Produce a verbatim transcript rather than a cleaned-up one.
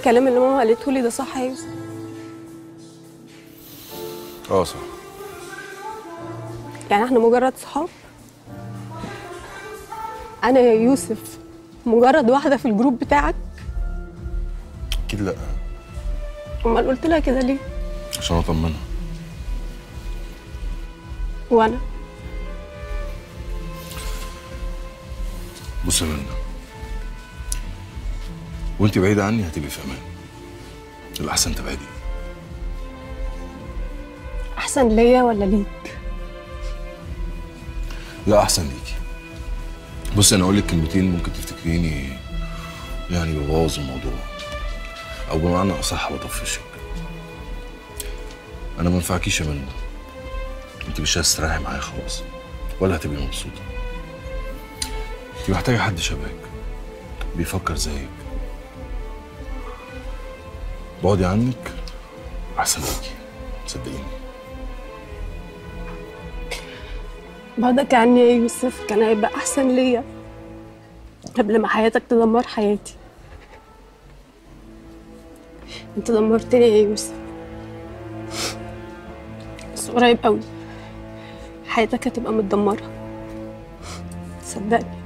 الكلام اللي ماما قالته لي ده صح يا يوسف؟ اه صح. يعني احنا مجرد صحاب؟ انا يا يوسف مجرد واحده في الجروب بتاعك؟ اكيد لا. امال قلت لها كده ليه؟ عشان اطمنها. وانا بص يا منى، وانت بعيده عني هتبقي في امان. الاحسن تبعدي. احسن ليا ولا ليك؟ لا احسن ليكي. بص انا اقول لك كلمتين ممكن تفتكريني يعني ببوظ الموضوع، او بمعنى اصح بطفشك. انا ما ينفعكيش يا منى. انت مش هتستريحي معايا خلاص ولا هتبقي مبسوطه. انت محتاجه حد شبهك بيفكر زيك. بعدي عنك احسن ليكي، صدقيني. بعدك عني يا يوسف كان هيبقى احسن ليا قبل ما حياتك تدمر حياتي. انت دمرتني يا يوسف، بس قريب قوي حياتك هتبقى متدمره، صدقني.